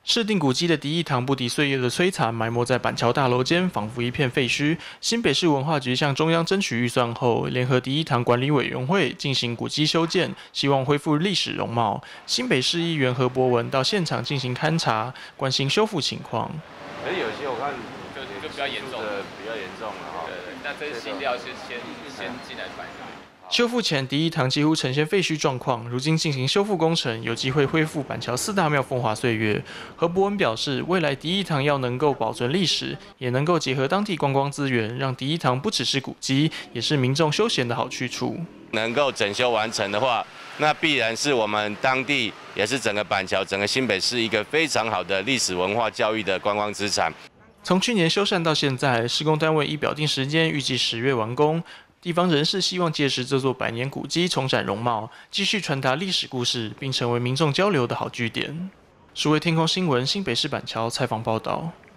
市定古迹的第一堂不敌岁月的摧残，埋没在板桥大楼间，仿佛一片废墟。新北市文化局向中央争取预算后，联合第一堂管理委员会进行古迹修建，希望恢复历史容貌。新北市议员何博文到现场进行勘查，关心修复情况。 可是有些我看就比较严重的，比较严重了哈。 对，那这些新料先进来摆。 修复前，第一堂几乎呈现废墟状况，如今进行修复工程，有机会恢复板桥四大庙风华岁月。何博文表示，未来第一堂要能够保存历史，也能够结合当地观光资源，让第一堂不只是古迹，也是民众休闲的好去处。 能够整修完成的话，那必然是我们当地，也是整个板桥、整个新北市一个非常好的历史文化教育的观光资产。 从去年修缮到现在，施工单位已表定时间，预计10月完工。地方人士希望届时这座百年古迹重展容貌，继续传达历史故事，并成为民众交流的好据点。数位天空新闻新北市板桥采访报道。